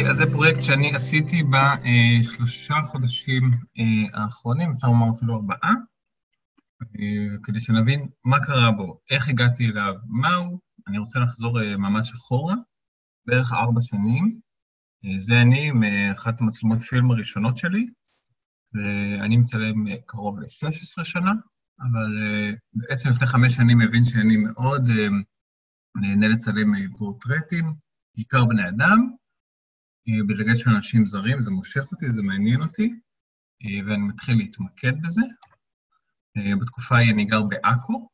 אז זה פרויקט שאני עשיתי בשלושה חודשים האחרונים, אפשר לומר אפילו 4, כדי שנבין מה קרה בו, איך הגעתי אליו, מהו. אני רוצה לחזור ממש אחורה, בערך 4 שנים. זה אני עם אחת המצלמות פילם הראשונות שלי, ואני מצלם קרוב ל-16 שנה, אבל בעצם לפני 5 שנים מבין שאני מאוד נהנה לצלם פורטרטים, בעיקר בני אדם, בדגש של אנשים זרים, זה מושך אותי, זה מעניין אותי, ואני מתחיל להתמקד בזה. בתקופה ההיא אני גר בעכו,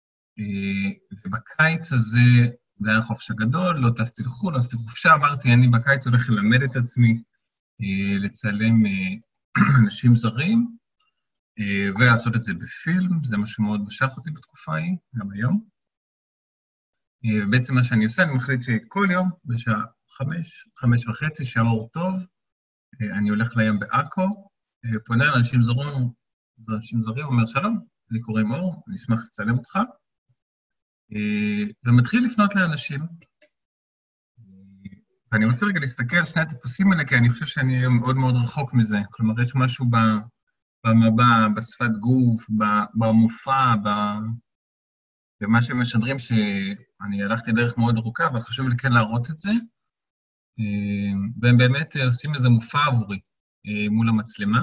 ובקיץ הזה, זה היה חופש הגדול, לא טסתי לחו"ל, לא עשיתי חופשה, אמרתי, אני בקיץ הולך ללמד את עצמי, לצלם אנשים זרים, ולעשות את זה בפילם, זה מה שמאוד משך אותי בתקופה ההיא, גם היום. ובעצם מה שאני עושה, אני מחליט שכל יום, בשעה 5:30, שעה אור טוב, אני הולך לים בעכו, פונה לאנשים זרים, אומר שלום, לי קוראים אור, אני אשמח לצלם אותך, ומתחיל לפנות לאנשים. ואני רוצה רגע להסתכל על שני הטיפוסים האלה, כי אני חושב שאני מאוד מאוד רחוק מזה. כלומר, יש משהו במבע, בשפת גוף, במופע, במה שמשדרים שאני הלכתי דרך מאוד ארוכה, אבל חשוב לי כן להראות את זה. והם באמת עושים איזה מופע עבורי מול המצלמה.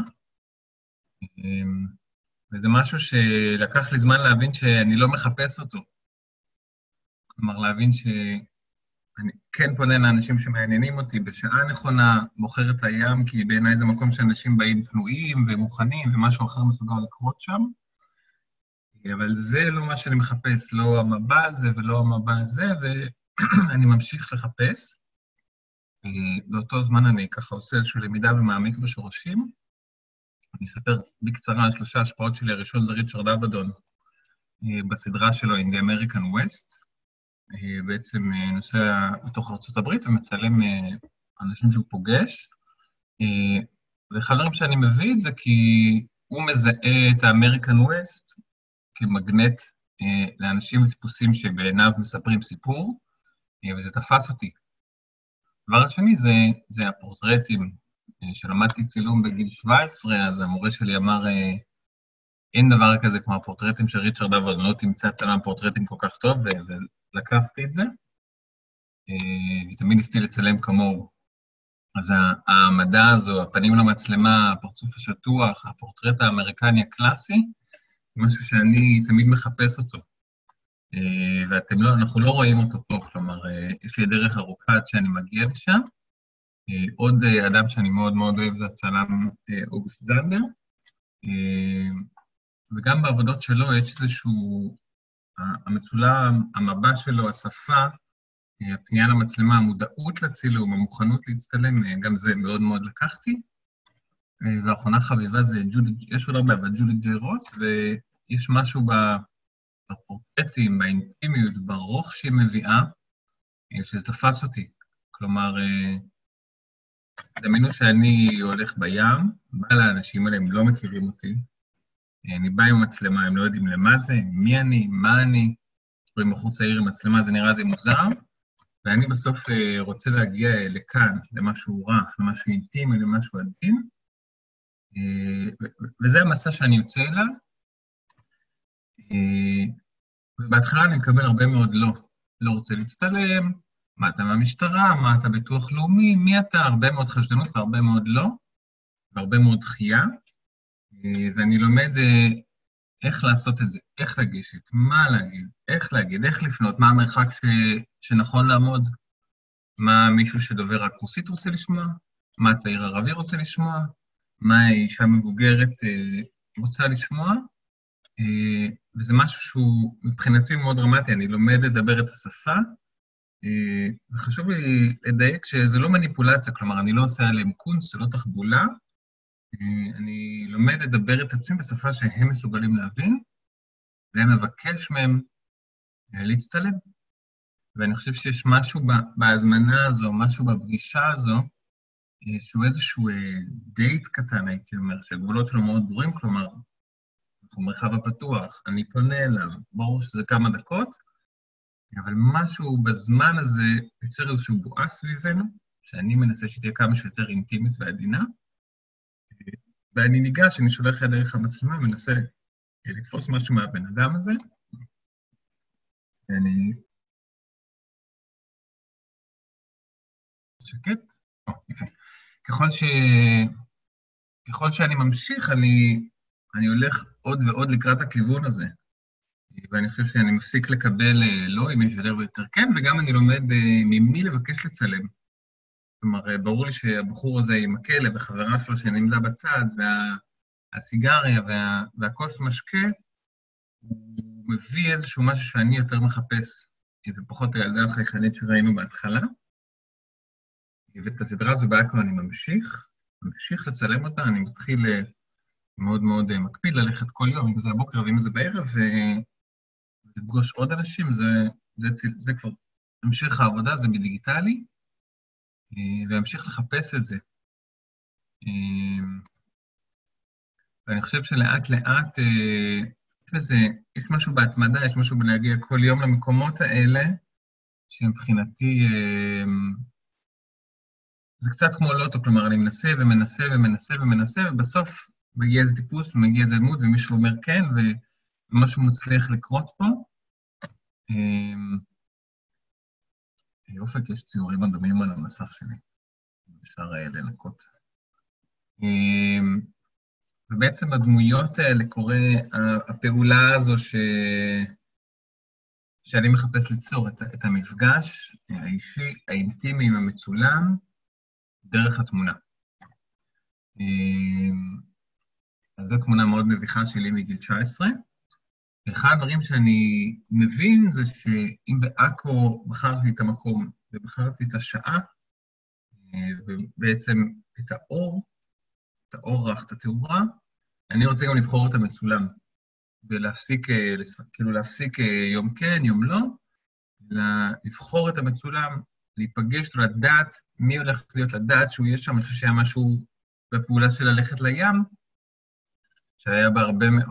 וזה משהו שלקח לי זמן להבין שאני לא מחפש אותו. כלומר, להבין שאני כן פונה לאנשים שמעניינים אותי בשעה נכונה, בוחר את הים, כי בעיניי זה מקום שאנשים באים פנויים ומוכנים, ומשהו אחר מסוגל לקרות שם. אבל זה לא מה שאני מחפש, לא המבע הזה ולא המבע הזה, ואני ממשיך לחפש. באותו זמן אני ככה עושה איזושהי למידה ומעמיק בשורשים. אני אספר בקצרה על 3 השפעות שלי. הראשון זה ריצ'רד אבדון, בסדרה שלו In the American West. בעצם נוסע בתוך ארצות הברית ומצלם אנשים שהוא פוגש. ואחד הדברים שאני מביא את זה כי הוא מזהה את האמריקן ווסט כמגנט לאנשים וטיפוסים שבעיניו מספרים סיפור, וזה תפס אותי. הדבר השני זה הפורטרטים, שלמדתי צילום בגיל 17, אז המורה שלי אמר, אין דבר כזה כמו הפורטרטים של ריצ'רד אבדון, לא תמצא צלם פורטרטים כל כך טוב, ולקחתי את זה, ותמיד ניסיתי לצלם כמוהו. אז המדע הזו, הפנים למצלמה, הפרצוף השטוח, הפורטרט האמריקני הקלאסי, משהו שאני תמיד מחפש אותו. ואנחנו לא רואים אותו פה, כלומר, יש לי דרך ארוכה עד שאני מגיע לשם. עוד אדם שאני מאוד מאוד אוהב זה הצלם אוגוסט זנדר, וגם בעבודות שלו יש איזשהו, המצולם, המבע שלו, השפה, הפנייה למצלמה, המודעות לצילום, המוכנות להצטלם, גם זה מאוד מאוד לקחתי. והאחרונה חביבה זה יש עוד הרבה, אבל ג'ודי ג'יי רוס, ויש משהו בפורטרטים, באינטימיות, ברוך שהיא מביאה, שזה תפס אותי. כלומר, דמיינו שאני הולך בים, בא לאנשים האלה, הם לא מכירים אותי, אני בא עם מצלמה, הם לא יודעים למה זה, מי אני, מה אני, רואים מחוץ העיר עם מצלמה, זה נראה די מוזר, ואני בסוף רוצה להגיע לכאן, למשהו רך, למשהו אינטימי, למשהו עדין, וזה המסע שאני יוצא אליו, ובהתחלה אני מקבל הרבה מאוד לא רוצה להצטלם, מה אתה מהמשטרה, מה אתה ביטוח לאומי, מי אתה, הרבה מאוד חשדנות והרבה מאוד לא, והרבה מאוד דחייה, ואני לומד איך לעשות את זה, איך לגשת, מה להגיד, איך לפנות, מה המרחק שנכון לעמוד, מה מישהו שדובר רק רוסית רוצה לשמוע, מה הצעיר ערבי רוצה לשמוע, מה האישה מבוגרת רוצה לשמוע, וזה משהו שהוא מבחינתי מאוד דרמטי, אני לומד לדבר את השפה, וחשוב לי לדייק שזה לא מניפולציה, כלומר אני לא עושה עליהם קונץ, זה לא תחבולה, אני לומד לדבר את עצמי בשפה שהם מסוגלים להבין, והם מבקש מהם להצטלם. ואני חושב שיש משהו בהזמנה הזו, משהו בפגישה הזו, שהוא איזשהו דייט קטן, הייתי אומר, שהגבולות שלו מאוד ברורים, כלומר, אנחנו מרחב הפתוח, אני פונה אליו, ברור שזה כמה דקות, אבל משהו בזמן הזה יוצר איזשהו בועה סביבנו, שאני מנסה שתהיה כמה שיותר אינטימית ועדינה, ואני ניגש, אני שולח דרך המצלמה, מנסה לתפוס משהו מהבן אדם הזה, ואני... שקט? יפה. ככל שאני ממשיך, אני הולך עוד ועוד לקראת הכיוון הזה. ואני חושב שאני מפסיק לקבל לא, אם יש יותר ויותר כן, וגם אני לומד ממי לבקש לצלם. כלומר, ברור לי שהבחור הזה עם הכלב וחברה שלו שנמדה בצד, והסיגריה והכוס משקה, הוא מביא איזשהו משהו שאני יותר מחפש, ופחות הילדה החייכנית שראינו בהתחלה. ואת הסדרה הזו בעכו אני ממשיך לצלם אותה, אני מתחיל מאוד מאוד מקפיד ללכת כל יום, אם זה הבוקר ואם זה בערב, ולפגוש עוד אנשים, זה כבר המשך העבודה, זה בדיגיטלי, והמשיך לחפש את זה. ואני חושב שלאט לאט, יש משהו בהתמדה, יש משהו בלהגיע כל יום למקומות האלה, שמבחינתי, זה קצת כמו לוטו, כלומר, אני מנסה ומנסה ומנסה ומנסה, ובסוף מגיע איזה טיפוס ומגיע איזה דמות, ומישהו אומר כן, ומשהו מצליח לקרות פה. אופק, יש ציורים אדומים על המסך שלי, אפשר לנקות. ובעצם הדמויות האלה קורה, הפעולה הזו שאני מחפש ליצור את המפגש האישי, האינטימי המצולם, דרך התמונה. אז זו תמונה מאוד מביכה שלי מגיל 19. ואחד הדברים שאני מבין זה שאם בעכו בחרתי את המקום ובחרתי את השעה, ובעצם את האורח, את התאורה, אני רוצה גם לבחור את המצולם, ולהפסיק, כאילו להפסיק יום כן, יום לא, לבחור את המצולם, להיפגש, לדעת מי הולך להיות לדעת שהוא יהיה שם. אני חושב שהיה משהו בפעולה של ללכת לים, שהיה בה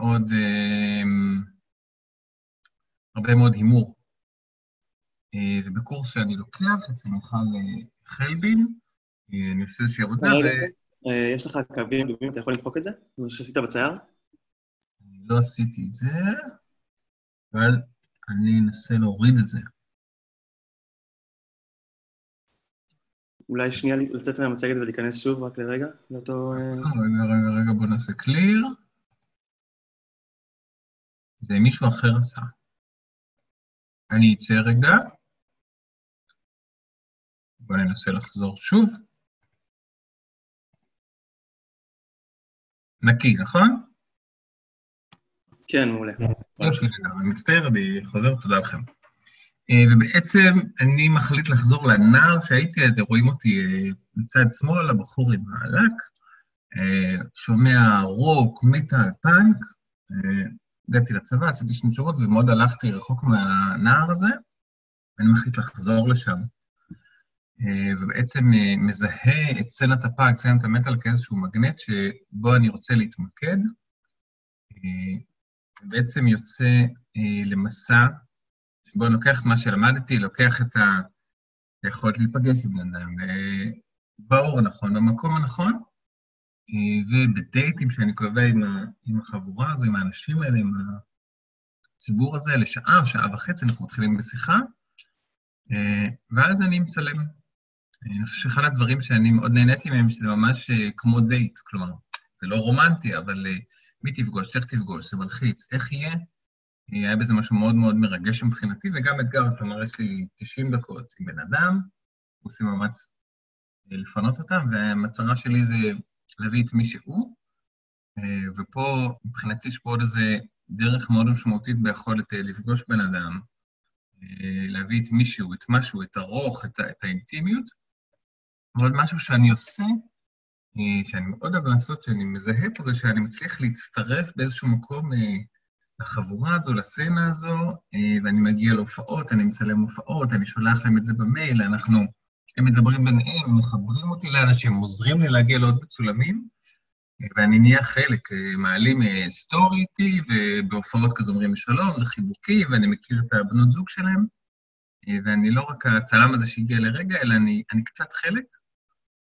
הרבה מאוד הימור. ובקורס שאני לוקח, אצל מיכל חלבין, אני עושה איזושהי עבודה יש לך קווים דומים, אתה יכול לדפוק את זה? מה שעשית בצייר? אני לא עשיתי את זה, אבל אני אנסה להוריד את זה. אולי שנייה לצאת מהמצגת ולהיכנס שוב רק לרגע, לאותו... רגע, בוא נעשה קליר. זה מישהו אחר עשה. אני אצא רגע. בוא ננסה לחזור שוב. נקי, נכון? כן, מעולה. אני מצטער, אני חוזר, תודה לכם. ובעצם אני מחליט לחזור לנער שהייתי, אתם רואים אותי מצד שמאל, הבחור עם העלק, שומע רוק, מטל, פאנק, הגעתי לצבא, עשיתי שני תשובות, ומאוד הלכתי רחוק מהנער הזה, ואני מחליט לחזור לשם. ובעצם מזהה את סצנת הפאנק, סצנת המטל כאיזשהו מגנט, שבו אני רוצה להתמקד, ובעצם יוצא למסע, בואו לוקח את מה שלמדתי, לוקח את היכולת להיפגש עם בן אדם, באור הנכון, במקום הנכון, ובדייטים שאני קובע עם החבורה הזו, עם האנשים האלה, עם הציבור הזה, לשעה או שעה וחצי, אנחנו מתחילים בשיחה, ואז אני מצלם. אני חושב שאחד הדברים שאני מאוד נהניתי מהם, שזה ממש כמו דייט, כלומר, זה לא רומנטי, אבל מי תפגוש, איך תפגוש, זה מלחיץ, איך יהיה? היה בזה משהו מאוד מאוד מרגש מבחינתי, וגם אתגר, כלומר, יש לי 90 דקות עם בן אדם, עושים מאמץ לפנות אותם, והמטרה שלי זה להביא את מי שהוא, ופה מבחינתי יש פה עוד איזה דרך מאוד משמעותית ביכולת לפגוש בן אדם, להביא את מישהו, את משהו, את הרוח, את האינטימיות, ועוד משהו שאני עושה, שאני מאוד אוהב לעשות, שאני מזהה פה, זה שאני מצליח להצטרף באיזשהו מקום לחבורה הזו, לסצנה הזו, ואני מגיע להופעות, אני מצלם הופעות, אני שולח להם את זה במייל, הם מדברים ביניהם, הם מחברים אותי לאנשים, הם עוזרים לי להגיע לעוד מצולמים, ואני נהיה חלק, מעלים סטורי איתי, ובהופעות כזה אומרים שלום, זה חיבוקי, ואני מכיר את הבנות זוג שלהם, ואני לא רק הצלם הזה שהגיע לרגע, אלא אני קצת חלק,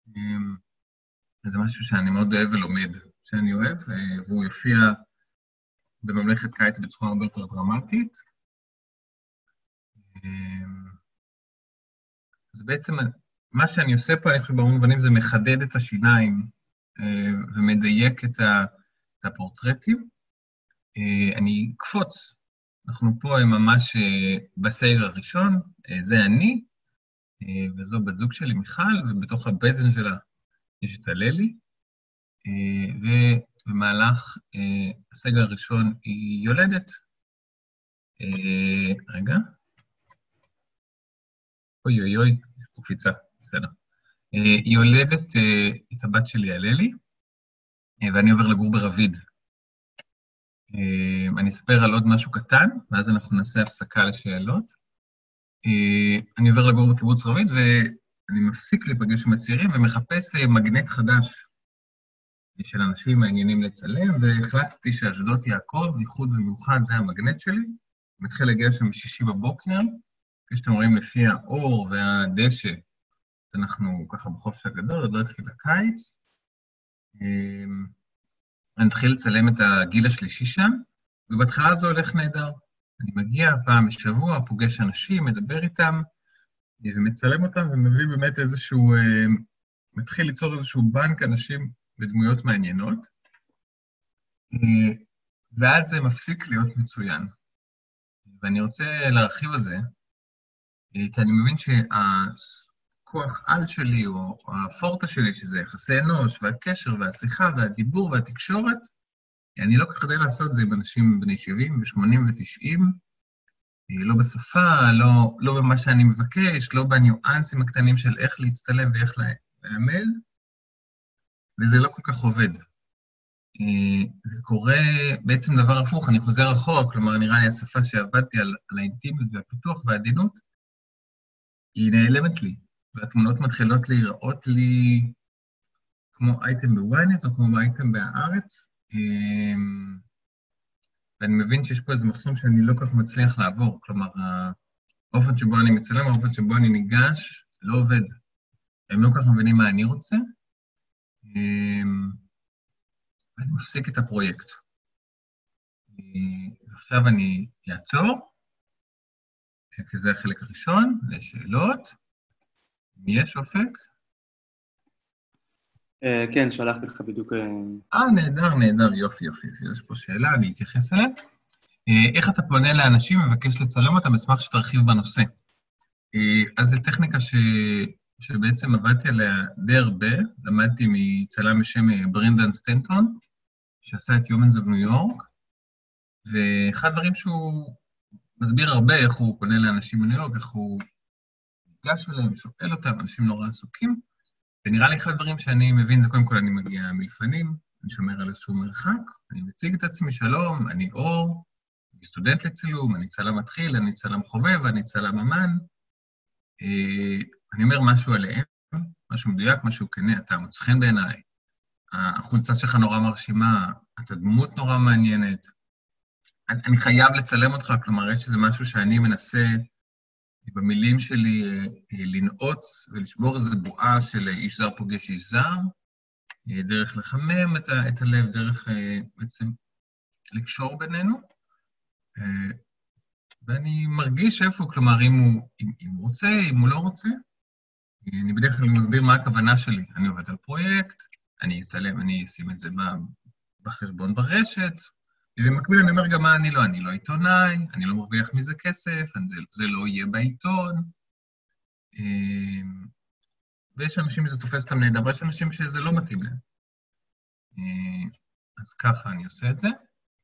זה משהו שאני מאוד אוהב ולומד, שאני אוהב, והוא יופיע בממלכת קיץ בצורה הרבה יותר דרמטית. אז בעצם מה שאני עושה פה, אני חושב במובנים זה מחדד את השיניים ומדייק את הפורטרטים. אני אקפוץ, אנחנו פה ממש בסייג הראשון, זה אני, וזו בת זוג שלי מיכל, ובתוך הבטן שלה יש את הללי, ובמהלך הסייג הראשון היא יולדת. רגע. אוי אוי אוי, יש פה קפיצה, בסדר. היא יולדת את הבת שלי הללי, ואני עובר לגור ברביד. אני אספר על עוד משהו קטן, ואז אנחנו נעשה הפסקה לשאלות. אני עובר לגור בקיבוץ רביד, ואני מפסיק להיפגש עם הצעירים, ומחפש מגנט חדש של אנשים מעניינים לצלם, והחלטתי שאשדות יעקב, ייחוד ומיוחד, זה המגנט שלי. מתחיל להגיע שם בשישי בבוקר, כפי שאתם רואים לפי האור והדשא, אז אנחנו ככה בחופש הגדול, עוד לא התחיל הקיץ. אני מתחיל לצלם את הגיל השלישי שם, ובהתחלה זה הולך נהדר. אני מגיע פעם בשבוע, פוגש אנשים, מדבר איתם, ומצלם אותם, ומביא באמת איזשהו, מתחיל ליצור איזשהו בנק אנשים ודמויות מעניינות, ואז זה מפסיק להיות מצוין. ואני רוצה להרחיב על זה, כי אני מבין שהכוח על שלי, או הפורטה שלי, שזה יחסי אנוש, והקשר, והשיחה, והדיבור, והתקשורת, אני לא כך כדי לעשות את זה עם אנשים בני 70 ו-80 ו-90, לא בשפה, לא במה שאני מבקש, לא בניואנסים הקטנים של איך להצטלם ואיך לעמד, וזה לא כל כך עובד. וקורה בעצם דבר הפוך, אני חוזר אחורה, כלומר נראה לי השפה שעבדתי על האינטימיות והפיתוח והעדינות, היא נעלמת לי, והתמונות מתחילות להיראות לי כמו אייטם בוויינט או כמו אייטם בהארץ, ואני מבין שיש פה איזה מחסום שאני לא כך מצליח לעבור, כלומר, האופן שבו אני מצלם, האופן שבו אני ניגש, לא עובד. הם לא כך מבינים מה אני רוצה, ואני מפסיק את הפרויקט. עכשיו אני אעצור, כי זה החלק הראשון, לשאלות. יש אופק? כן, שלחתי לך בדיוק. נהדר, יופי. יש פה שאלה, אני אתייחס אליה. איך אתה פונה לאנשים ומבקש לצלם אותם, אשמח שתרחיב בנושא. אז זו טכניקה שבעצם עבדתי עליה די הרבה, למדתי מצלם בשם ברנדן סטנטון, שעשה את Humans of New York, ואחד הדברים שהוא מסביר הרבה איך הוא פונה לאנשים בניו יורק, איך הוא ניגש אליהם, שואל אותם, אנשים נורא עסוקים, ונראה לי אחד הדברים שאני מבין, זה קודם כל אני מגיע מלפנים, אני שומר על איזשהו מרחק, אני מציג את עצמי, שלום, אני אור, אני סטודנט לצילום, אני צלם מתחיל, אני צלם חובב, אני צלם אמן, אני אומר משהו עליהם, משהו מדויק, משהו כנה, אתה מוצא חן בעיניי, החולצה שלך נורא מרשימה, אתה דמות נורא מעניינת, אני חייב לצלם אותך, כלומר, יש איזה משהו שאני מנסה במילים שלי לנעוץ ולשבור איזו בועה של איש זר פוגש איש זר, דרך לחמם את הלב, דרך בעצם לקשור בינינו, ואני מרגיש איפה, כלומר, אם הוא רוצה, אם הוא לא רוצה, אני בדרך כלל מסביר מה הכוונה שלי. אני עובד על פרויקט, אני אצלם, אני אשים את זה בחשבון ברשת, ובמקביל אני אומר גם מה אני לא עיתונאי, אני לא מרוויח מזה כסף, זה לא יהיה בעיתון, ויש אנשים שזה תופס אותם נהדר, ויש אנשים שזה לא מתאים להם. אז ככה אני עושה את זה.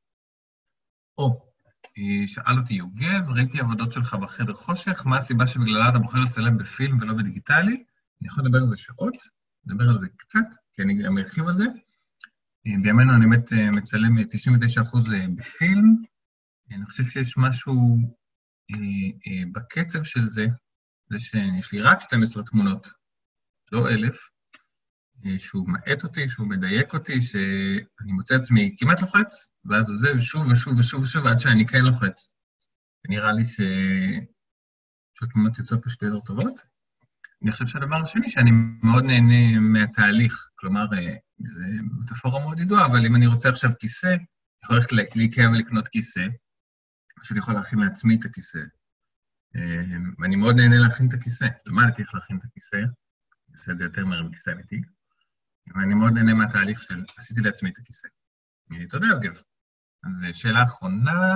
שאל אותי יוגב, ראיתי עבודות שלך בחדר חושך, מה הסיבה שבגללה אתה בוחר לצלם בפילם ולא בדיגיטלי? אני יכול לדבר על זה שעות, לדבר על זה קצת, כי אני גם ארחיב על זה. בימינו אני באמת מצלם 99% בפילם, אני חושב שיש משהו בקצב של זה, זה שיש לי רק 12 תמונות, לא 1,000, שהוא מעט אותי, שהוא מדייק אותי, שאני מוצא עצמי כמעט לוחץ, ואז עוזב שוב ושוב ושוב ושוב, עד שאני כן לוחץ. ונראה לי שהתמונות יוצאות פשוט יותר טובות. אני חושב שהדבר השני, שאני מאוד נהנה מהתהליך, כלומר, זו מטאפורה מאוד ידועה, אבל אם אני רוצה עכשיו כיסא, אני יכול ללכת לאיקאה ולקנות כיסא, פשוט יכול להכין לעצמי את הכיסא. ואני מאוד נהנה להכין את הכיסא. למדתי איך להכין את הכיסא, אני אעשה את זה יותר מהר מכיסא אמיתי, ואני מאוד נהנה מהתהליך של עשיתי לעצמי את הכיסא. תודה, יוגב. אז שאלה אחרונה.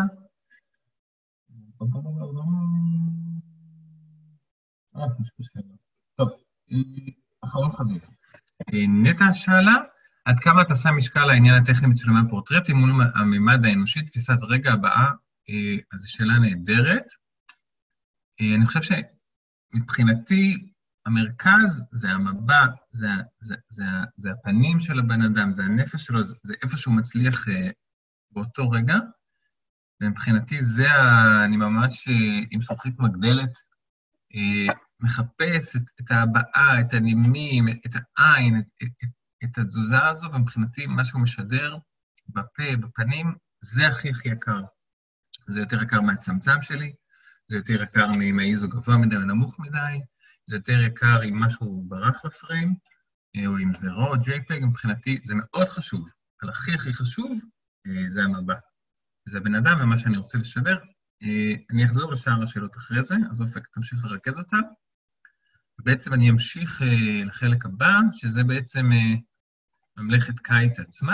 יש פה שאלה. טוב, אחרון חביב. נטע שאלה, עד כמה אתה שם משקל לעניין הטכני בצילומי הפורטרטים מול הממד האנושי, תפיסת הרגע הבאה, אז זו שאלה נהדרת. אני חושב שמבחינתי, המרכז זה המבע, זה הפנים של הבן אדם, זה הנפש שלו, זה איפה שהוא מצליח באותו רגע, ומבחינתי אני ממש עם זכוכית מגדלת, מחפש את ההבעה, את הנימים, את העין, את התזוזה הזו, ומבחינתי מה שהוא משדר בפה, בפנים, זה הכי יקר. זה יותר יקר מהצמצם שלי, זה יותר יקר מהאיזו גבוה מדי או נמוך מדי, זה יותר יקר אם משהו ברח לפריים, או אם זה רו או JPEG, מבחינתי זה מאוד חשוב, אבל הכי חשוב זה המבע. זה הבן אדם ומה שאני רוצה לשדר. אני אחזור לשאר השאלות אחרי זה, אז אופק תמשיך לרכז אותה. בעצם אני אמשיך לחלק הבא, שזה בעצם ממלכת קיץ עצמה.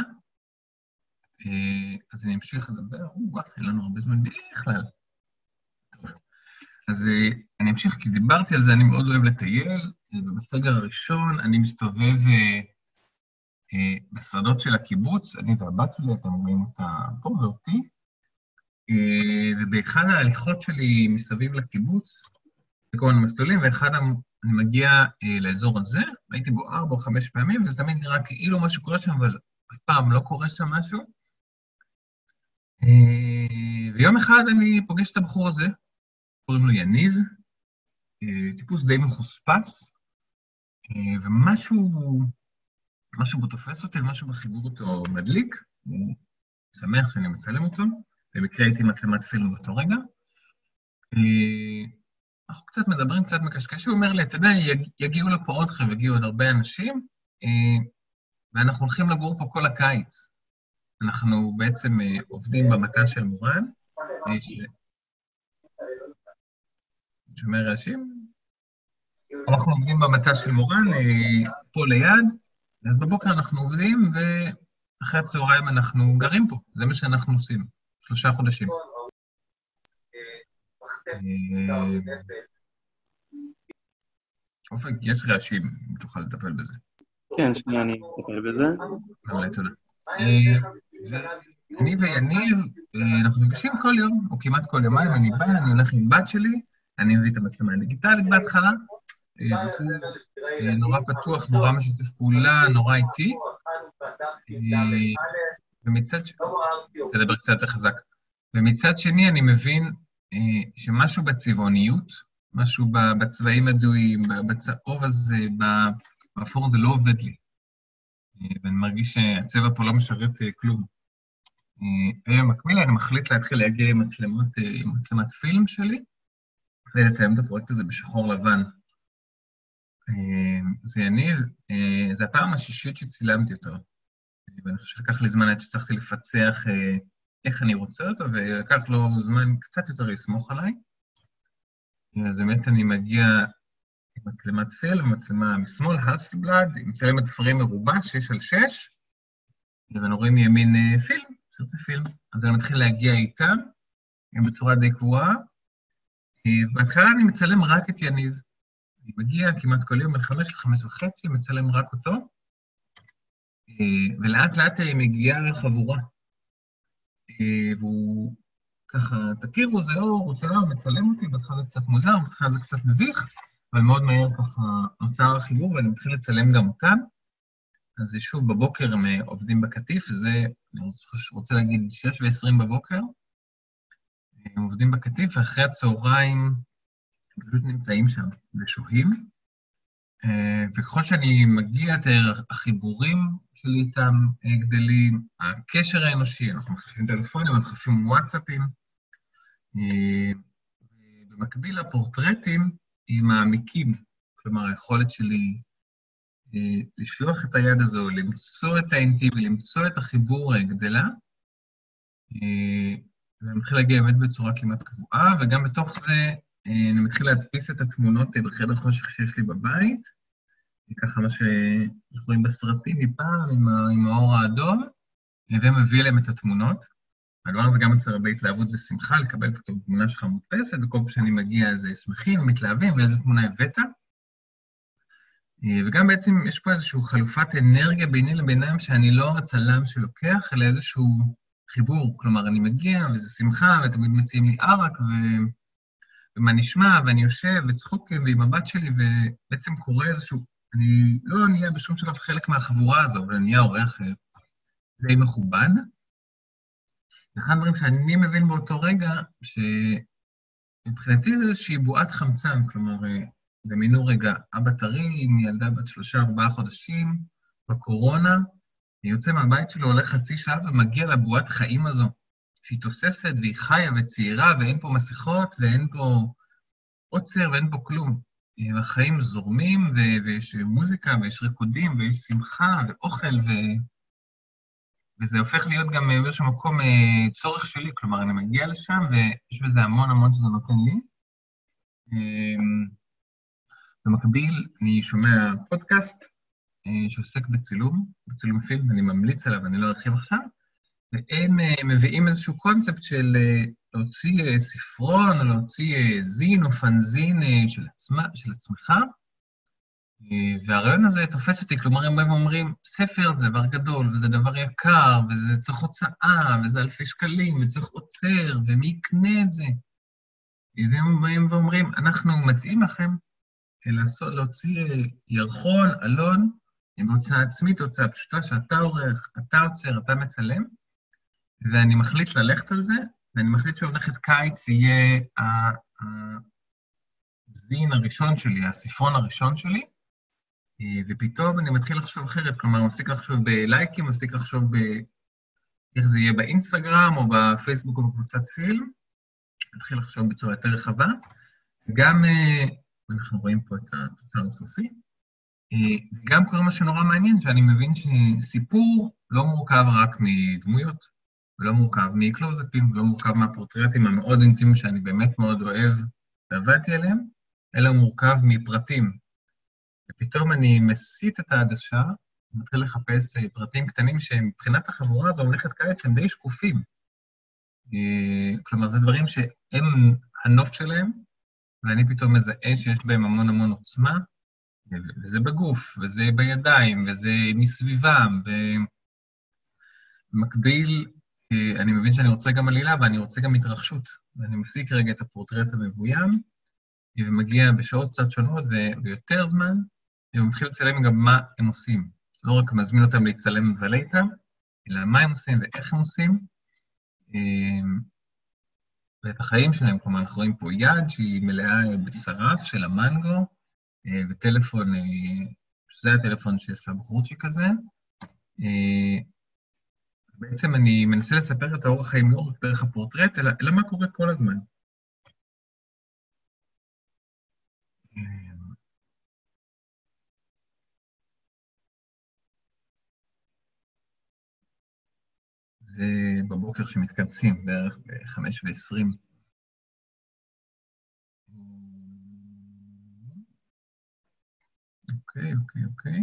אז אני אמשיך לדבר, אין לנו הרבה זמן בכלל. אז אני אמשיך, כי דיברתי על זה, אני מאוד אוהב לטייל, ובסגר הראשון אני מסתובב בשדות של הקיבוץ, אני והבת שלי, אתם רואים אותה פה ואותי, ובאחד ההליכות שלי מסביב לקיבוץ, בכל מיני מסלולים, ואחד אני מגיע לאזור הזה, והייתי בו 4 או 5 פעמים, וזה תמיד נראה כאילו משהו קורה שם, אבל אף פעם לא קורה שם משהו. ויום אחד אני פוגש את הבחור הזה, קוראים לו יניב, טיפוס די מחוספס, ומשהו בו תופס אותי, משהו בחיבור אותו מדליק, הוא שמח שאני מצלם אותו, במקרה הייתי מצלמת פילם באותו רגע. אנחנו קצת מדברים, קצת מקשקש, הוא אומר לי, אתה יודע, יגיעו לפה עוד חבר'ה, יגיעו עוד הרבה אנשים, ואנחנו הולכים לגור פה כל הקיץ. אנחנו בעצם עובדים במטה של מורן, שומע רעשים? אנחנו עובדים במטה של מורן, פה ליד, אז בבוקר אנחנו עובדים, ואחרי הצהריים אנחנו גרים פה, זה מה שאנחנו עושים, 3 חודשים. אופק, יש רעשים, אם תוכל לטפל בזה. כן, שנייה, אני אטפל בזה. מעולה, תודה. אני ויניב, אנחנו נפגשים כל יום, או כמעט כל יומיים, אני בא, אני הולך עם בת שלי, אני מביא את המצלמה הדיגיטלית בהתחלה, והוא נורא פתוח, נורא משתף פעולה, נורא איטי, ומצד שני, תדבר קצת יותר חזק, ומצד שני אני מבין שמשהו בצבעוניות, משהו בצבעים הדויים, בצהוב הזה, באפור הזה לא עובד לי, ואני מרגיש שהצבע פה לא משרת כלום. במקביל אני מחליט להתחיל להגיע עם מצלמת פילם שלי, ולצלם את הפרויקט הזה בשחור לבן. זה יניב, זה הפעם השישית שצילמתי אותו, ואני חושב שלקח לי זמן עד שצריכתי לפצח איך אני רוצה אותו, ולקח לו זמן קצת יותר לסמוך עליי. אז באמת אני מגיע עם מצלמת פילם, מצלמה משמאל, הסלבלד, עם מצלמת פריים מרובע, 6x6, ונוראים מימין פילם, סרטי פילם. אז אני מתחיל להגיע איתם, בצורה די קבועה, בהתחלה אני מצלם רק את יניב. אני מגיע כמעט כל יום בין 5 ל5:30, מצלם רק אותו, ולאט לאט מגיעה חבורה. והוא ככה, תכירו, זה הוא מצלם אותי, בהתחלה זה קצת מוזר, בהתחלה זה קצת מביך, אבל מאוד מהר ככה נוצר החיבור, ואני מתחיל לצלם גם אותם. אז שוב, בבוקר הם עובדים בקטיף, וזה, אני רוצה להגיד, 6:20 בבוקר, הם עובדים בקטיף, ואחרי הצהריים פשוט נמצאים שם ושוהים, וככל שאני מגיע יותר, החיבורים שלי איתם גדלים, הקשר האנושי, אנחנו מחליפים טלפונים, אנחנו מחליפים וואטסאפים, במקביל לפורטרטים, עם העמיקים, כלומר, היכולת שלי לשלוח את היד הזו, למצוא את האינטימי, למצוא את החיבור גדלה, ואני מתחיל להגיע באמת בצורה כמעט קבועה, וגם בתוך זה אני מתחיל להדפיס את התמונות בחדר חושך שיש לי בבית, ככה מה שרואים בסרטים מפעם, עם האור האדום, ומביא להם את התמונות. הדבר הזה גם יוצר הרבה התלהבות ושמחה, לקבל פתאום תמונה שלך מודפסת, וכל פעם שאני מגיע אז שמחים, מתלהבים, ואיזה תמונה הבאת. וגם בעצם יש פה איזושהי חלופת אנרגיה ביני לבינם, שאני לא הצלם שלוקח, אלא איזשהו חיבור. כלומר, אני מגיע, וזה שמחה, ותמיד מציעים לי ערק, ומה נשמע, ואני יושב בצחוקים ועם הבת שלי, ובעצם קורה איזשהו, אני לא נהיה בשום שלב חלק מהחבורה הזו, אבל אני נהיה עורך די מכובד. אחד הדברים שאני מבין באותו רגע, שמבחינתי זה איזושהי בועת חמצן, כלומר, דמיינו רגע, אבא טרי עם ילדה בת 3-4 חודשים, בקורונה, היא יוצא מהבית שלו, הולך חצי שעה ומגיע לבועת חיים הזו, שהיא תוססת והיא חיה וצעירה, ואין פה מסכות, ואין פה עוצר, ואין פה כלום. החיים זורמים, ויש מוזיקה, ויש ריקודים, ויש שמחה, ואוכל, וזה הופך להיות גם באיזשהו מקום צורך שלי, כלומר, אני מגיע לשם, ויש בזה המון המון שזה נותן לי. במקביל, אני שומע פודקאסט שעוסק בצילום פילם, אני ממליץ עליו, אני לא ארחיב עכשיו, והם מביאים איזשהו קונספט של להוציא ספרון, או להוציא זין או פנזין של עצמך, והרעיון הזה תופס אותי, כלומר, הם אומרים, ספר זה דבר גדול, וזה דבר יקר, וזה צריך הוצאה, וזה אלפי שקלים, וצריך עוצר, ומי יקנה את זה? והם באים ואומרים, אנחנו מציעים לכם להוציא ירחון, אלון, בהוצאה עצמית, הוצאה פשוטה, שאתה עורך, אתה עוצר, אתה מצלם, ואני מחליט ללכת על זה, ואני מחליט שהולכת קיץ יהיה הזין הראשון שלי, הספרון הראשון שלי, ופתאום אני מתחיל לחשוב אחרת, כלומר, מפסיק לחשוב בלייקים, מפסיק לחשוב איך זה יהיה באינסטגרם, או בפייסבוק, או בקבוצת פילם, מתחיל לחשוב בצורה יותר רחבה, וגם, אנחנו רואים פה את התוצר הסופי, גם קורה משהו נורא מעניין, שאני מבין שסיפור לא מורכב רק מדמויות, ולא מורכב מקלוזאפים, ולא מורכב מהפורטרטים המאוד אינטימיים שאני באמת מאוד אוהב ועבדתי עליהם, אלא הוא מורכב מפרטים. ופתאום אני מסיט את העדשה, ומתחיל לחפש פרטים קטנים שמבחינת החבורה הזו הולכת קיץ הם די שקופים. כלומר, זה דברים שהם הנוף שלהם, ואני פתאום מזהה שיש בהם המון המון עוצמה, וזה בגוף, וזה בידיים, וזה מסביבם, ובמקביל, אני מבין שאני רוצה גם עלילה, ואני רוצה גם התרחשות, ואני מפסיק רגע את הפורטרט המבוים, ומגיע בשעות קצת שונות ויותר זמן, ומתחיל לצלם גם מה הם עושים. לא רק מזמין אותם להצלם מבלה איתם, אלא מה הם עושים ואיך הם עושים, ואת החיים שלהם, כלומר, אנחנו רואים פה יד שהיא מלאה בשרף של המנגו, וטלפון, שזה הטלפון שיש לבחורצ'יק הזה. בעצם אני מנסה לספר את האורח חיים לא רק דרך הפורטרט, אלא מה קורה כל הזמן. זה בבוקר שמתכנסים, בערך ב-5:20. אוקיי.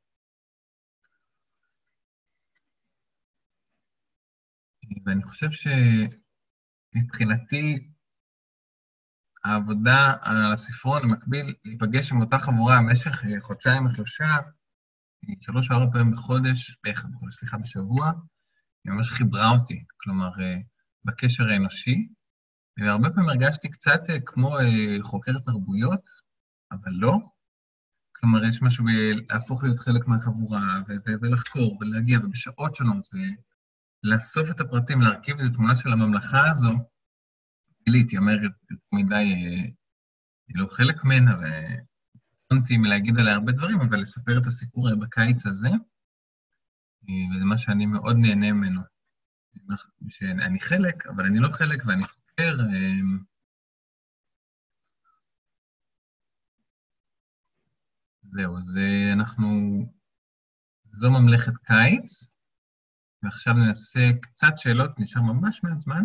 ואני חושב שמבחינתי, העבודה על הספרון המקביל, להיפגש עם אותה חבורה במשך חודשיים או 3, 3-4 פעמים בחודש, בשבוע, היא ממש חיברה אותי, כלומר, בקשר האנושי, והרבה פעמים הרגשתי קצת כמו חוקר תרבויות, אבל לא. כלומר, יש משהו להפוך להיות חלק מהחבורה, ולחקור, ולהגיע, ובשעות שונות, ולאסוף את הפרטים, להרכיב איזו תמונה של הממלכה הזו, להתיימר מדי, היא לא חלק ממנה, ונתתי מלהגיד עליה הרבה דברים, אבל לספר את הסיפור בקיץ הזה, וזה מה שאני מאוד נהנה ממנו. שאני חלק, אבל אני לא חלק, ואני חוקר. זהו, אז זו ממלכת קיץ, ועכשיו נעשה קצת שאלות, נשאר ממש מעט זמן.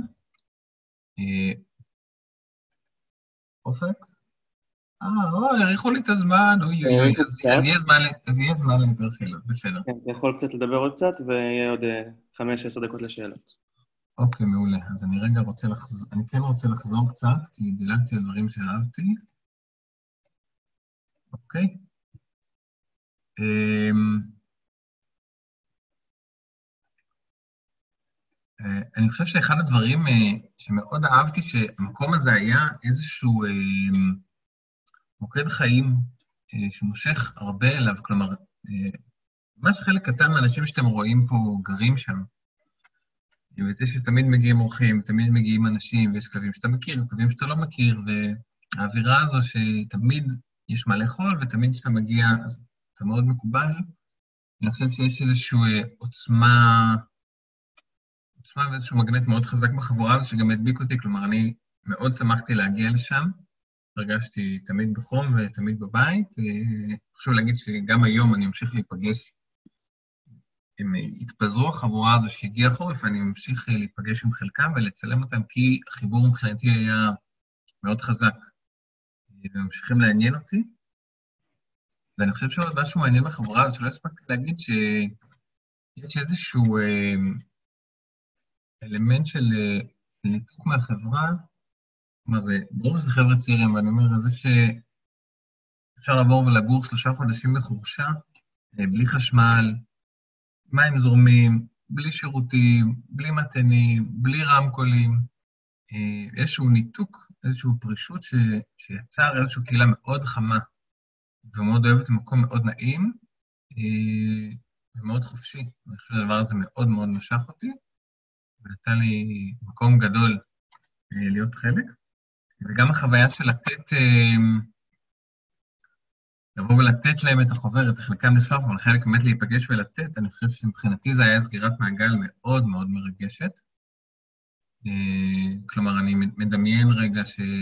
אופק? העריכו לי את הזמן, אוי אוי אוי, אז יהיה זמן ליותר שאלות, בסדר. כן, אתה יכול קצת לדבר עוד קצת, ויהיה עוד 5-10 דקות לשאלות. אוקיי, מעולה. אז אני רגע אני כן רוצה לחזור קצת, כי דילגתי על דברים שאהבתי. אוקיי. אני חושב שאחד הדברים שמאוד אהבתי, שהמקום הזה היה איזשהו מוקד חיים שמושך הרבה אליו, כלומר, ממש חלק קטן מהאנשים שאתם רואים פה גרים שם, וזה שתמיד מגיעים אורחים, תמיד מגיעים אנשים, ויש כלבים שאתה מכיר, כלבים שאתה לא מכיר, והאווירה הזו שתמיד יש מה לאכול, ותמיד כשאתה מגיע, אז אתה מאוד מקובל. אני חושב שיש איזושהי עוצמה ואיזשהו מגנט מאוד חזק בחבורה הזו, שגם הדביק אותי, כלומר, אני מאוד שמחתי להגיע לשם, הרגשתי תמיד בחום ותמיד בבית. חשוב להגיד שגם היום אני ממשיך להיפגש, הם התפזרו החבורה הזו שהגיעה חורף, ואני ממשיך להיפגש עם חלקם ולצלם אותם, כי החיבור מבחינתי היה מאוד חזק, וממשיכים לעניין אותי. ואני חושב שעוד משהו מעניין בחבורה הזו, שלא הספקתי להגיד שיש איזשהו אלמנט של ניתוק מהחברה, כלומר, זה ברור שזה חבר'ה צעירים, ואני אומר, זה שאפשר לעבור ולגור 3 חודשים בחורשה, בלי חשמל, מים זורמים, בלי שירותים, בלי מתנים, בלי רמקולים, איזשהו ניתוק, איזשהו פרישות שיצר איזושהי קהילה מאוד חמה, ומאוד אוהבת מקום מאוד נעים, ומאוד חופשי. אני חושב שהדבר הזה מאוד מאוד משך אותי, ונתן לי מקום גדול להיות חלק. וגם החוויה של לבוא ולתת להם את החוברת, חלקם נספר, אבל חלק באמת להיפגש ולתת, אני חושב שמבחינתי זה היה סגירת מעגל מאוד מאוד מרגשת. כלומר, אני מדמיין רגע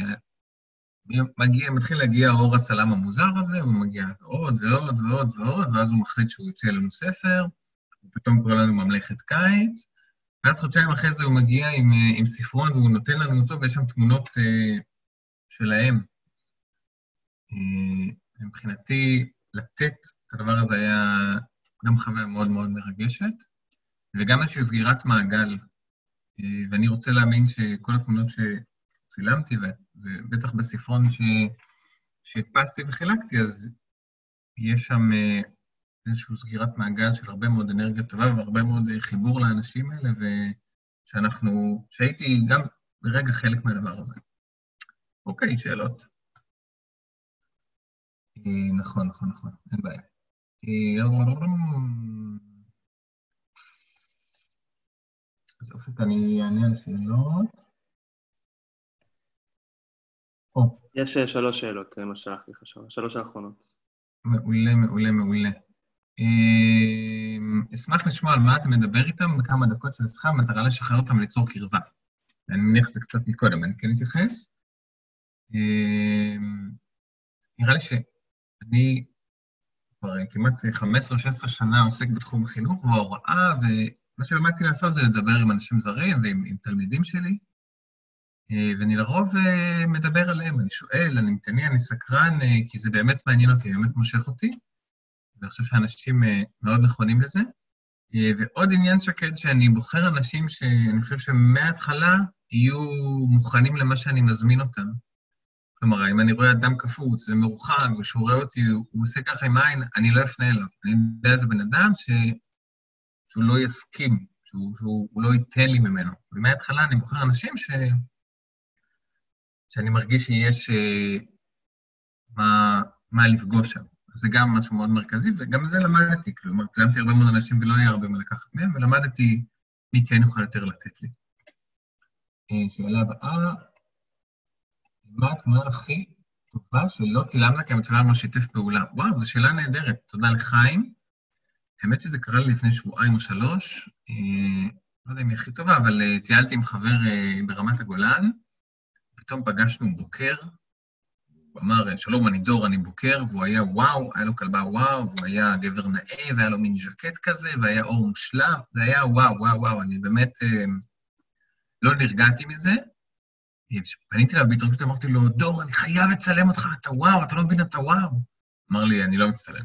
מתחיל להגיע האור הצלם המוזר הזה, הוא מגיע עוד ועוד ועוד ועוד, ואז הוא מחליט שהוא יוצא לנו ספר, הוא פתאום קורא לנו ממלכת קיץ, ואז חודשיים אחרי זה הוא מגיע עם ספרון, והוא נותן לנו אותו, ויש שם תמונות שלהם. מבחינתי, לתת את הדבר הזה היה גם חוויה מאוד מאוד מרגשת, וגם איזושהי סגירת מעגל. ואני רוצה להאמין שכל התמונות שצילמתי, ובטח בספרון שהדפסתי וחילקתי, אז יש שם איזושהי סגירת מעגל של הרבה מאוד אנרגיה טובה, והרבה מאוד חיבור לאנשים האלה, שהייתי גם ברגע חלק מהדבר הזה. אוקיי, שאלות. נכון, אין בעיה. אז אופק, אני אענה על שאלות. יש 3 שאלות, מה שלחתי לך שם, 3 האחרונות. מעולה. אשמח לשמוע על מה אתה מדבר איתם בכמה דקות של שיחה, במטרה לשחרר אותם ליצור קרבה. אני מניח שזה קצת מקודם, אני כן אתייחס. נראה לי שאני כבר כמעט 15 או 16 שנה עוסק בתחום החינוך וההוראה, ומה שלמדתי לעשות זה לדבר עם אנשים זרים ועם תלמידים שלי, ואני לרוב מדבר עליהם, אני שואל, אני מתעניין, אני סקרן, כי זה באמת מעניין אותי, באמת מושך אותי, ואני חושב שאנשים מאוד נכונים לזה. ועוד עניין שקד שאני בוחר אנשים שאני חושב שמההתחלה יהיו מוכנים למה שאני מזמין אותם. כלומר, אם אני רואה אדם קפוץ ומרוחק, ושהוא רואה אותי, הוא עושה ככה עם העין, אני לא אפנה אליו. אני יודע איזה בן אדם שהוא לא יסכים, שהוא לא ייתן לי ממנו. ומההתחלה אני בוחר אנשים שאני מרגיש שיש מה לפגוש שם. אז זה גם משהו מאוד מרכזי, וגם זה למדתי, כלומר, ציימתי הרבה מאוד אנשים ולא היה הרבה מה לקחת מהם, ולמדתי מי כן יוכל יותר לתת לי. שאלה הבאה, מה התמונה הכי טובה שלא צילמת כי המצולם לא שיתף פעולה? וואו, זו שאלה נהדרת. תודה לחיים. האמת שזה קרה לי לפני 2 או 3 שבועות, לא יודע אם היא הכי טובה, אבל טיילתי עם חבר ברמת הגולן, פתאום פגשנו בוקר, הוא אמר, שלום, אני דור, אני בוקר, והוא היה וואו, היה לו כלבה וואו, והוא היה גבר נאה, והיה לו מין ז'קט כזה, והיה אור מושלם, זה היה וואו, וואו, וואו, אני באמת לא נרגעתי מזה. פניתי אליו בהתרגשות, אמרתי לו, דור, אני חייב לצלם אותך, אתה וואו, אתה לא מבין, אתה וואו. אמר לי, אני לא מצטלם.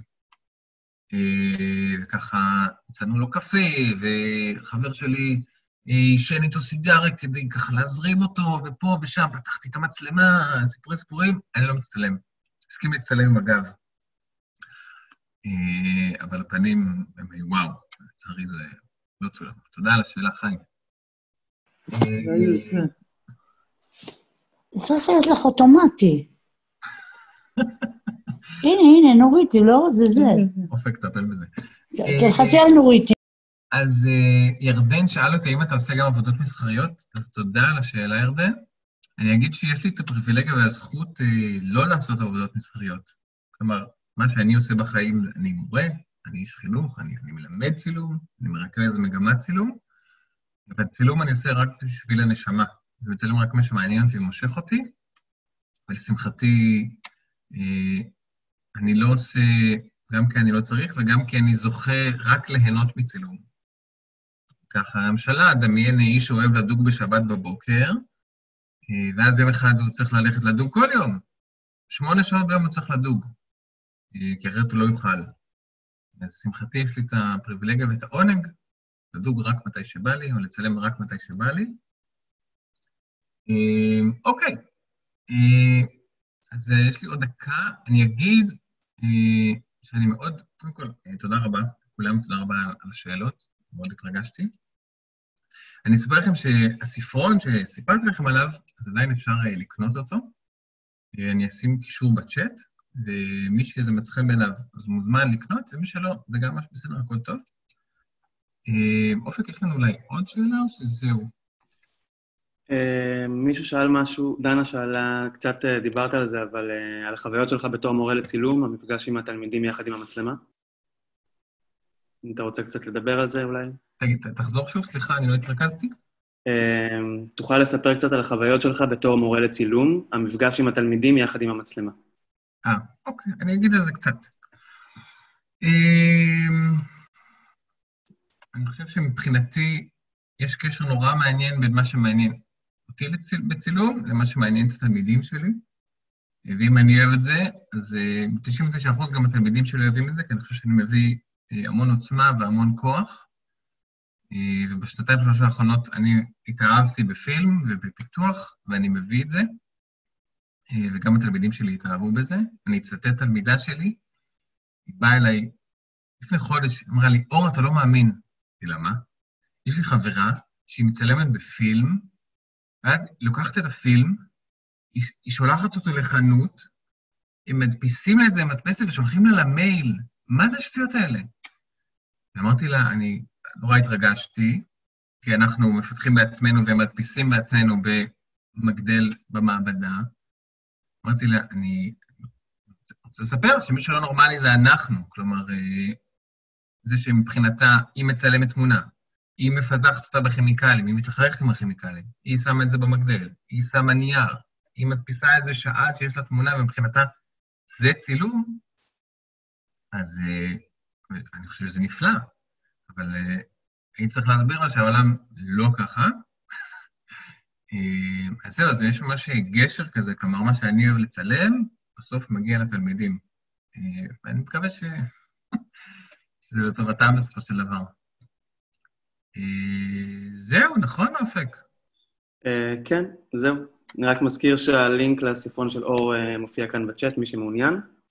וככה, יצאנו לו קפה, וחבר שלי ישן איתו סיגריה כדי ככה להזרים אותו, ופה ושם, פתחתי את המצלמה, סיפורים, אני לא מצטלם. הסכים להצטלם עם הגב. אבל הפנים הם וואו, לצערי זה לא צולם. תודה על השאלה, חיים. צריך להיות לך אוטומטי. הנה, נוריתי, לא? זה. אופק, תטפל בזה. תלחצי על נוריתי. אז ירדן שאל אותי, אם אתה עושה גם עבודות מסחריות, אז תודה על השאלה, ירדן. אני אגיד שיש לי את הפריבילגיה והזכות לא לעשות עבודות מסחריות. כלומר, מה שאני עושה בחיים, אני מורה, אני איש חינוך, אני מלמד צילום, אני מרכז מגמת צילום, והצילום אני עושה רק בשביל הנשמה. ומצלם רק מה שמעניין אותי ומושך אותי, ולשמחתי, אני לא עושה, גם כי אני לא צריך, וגם כי אני זוכה רק ליהנות מצילום. ככה, הממשלה, דמיין איש שאוהב לדוג בשבת בבוקר, ואז יום אחד הוא צריך ללכת לדוג כל יום. 8 שעות ביום הוא צריך לדוג, כי אחרת הוא לא יוכל. אז שמחתי יש לי את הפריבילגיה ואת העונג, לדוג רק מתי שבא לי, או לצלם רק מתי שבא לי. אוקיי, אז יש לי עוד דקה. אני אגיד שאני מאוד, קודם כל, תודה רבה, כולם תודה רבה על השאלות, מאוד התרגשתי. אני אספר לכם שהספרון שסיפרתי לכם עליו, אז עדיין אפשר לקנות אותו. אני אשים קישור בצ'אט, ומי שזה מצא חן בעיניו, אז מוזמן לקנות, ומי שלא, זה גם ממש בסדר, הכל טוב. אופק, יש לנו אולי עוד שאלה או שזהו? מישהו שאל משהו, דנה שאלה, קצת דיברת על זה, אבל על החוויות שלך בתור מורה לצילום, המפגש עם התלמידים יחד עם המצלמה. אם אתה רוצה קצת לדבר על זה אולי? תגיד, תחזור שוב, סליחה, אני לא התרכזתי. תוכל לספר קצת על החוויות שלך בתור מורה לצילום, המפגש עם התלמידים יחד עם המצלמה. אוקיי, אני אגיד על זה קצת. אני חושב שמבחינתי יש קשר נורא מעניין בין מה שמעניין אותי בצילום למה שמעניין את התלמידים שלי, ואם אני אוהב את זה, אז ב-99% גם התלמידים שלי אוהבים את זה, כי אני חושב שאני מביא המון עוצמה והמון כוח, ובשנתיים שלוש האחרונות אני התאהבתי בפילם ובפיתוח, ואני מביא את זה, וגם התלמידים שלי התאהבו בזה. אני אצטט תלמידה שלי, היא באה אליי לפני חודש, אמרה לי, אור, אתה לא מאמין. למה? יש לי חברה שהיא מצלמת בפילם, ואז היא לוקחת את הפילם, היא שולחת אותו לחנות, הם מדפיסים לה את זה עם מדפסת ושולחים לה למייל. מה זה השטויות האלה? ואמרתי לה, אני נורא התרגשתי, כי אנחנו מפתחים בעצמנו ומדפיסים בעצמנו במגדל במעבדה. אמרתי לה, אני רוצה לספר שמי שלא נורמלי זה אנחנו, כלומר, זה שמבחינתה היא מצלמת תמונה, היא מפתחת אותה בכימיקלים, היא מתחרכת עם הכימיקלים, היא שמה את זה במגדל, היא שמה נייר, היא מדפיסה איזה שעה שיש לה תמונה, ומבחינתה זה צילום, אז אני חושב שזה נפלא, אבל אני צריך להסביר לה שהעולם לא ככה. אז זהו, אז יש ממש גשר כזה, כלומר, מה שאני אוהב לצלם, בסוף מגיע לתלמידים. ואני מקווה שזה לטובתם בסופו של דבר. זהו, נכון, אופק? כן, זהו. אני רק מזכיר שהלינק לספרון של אור מופיע כאן בצ'אט, מי שמעוניין.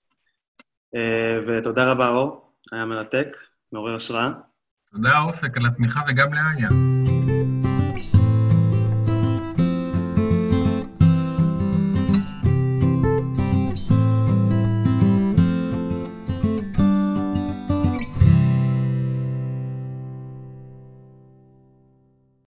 ותודה רבה, אור. היה מרתק, מעורר השראה. תודה, אופק, על התמיכה וגם לאיה.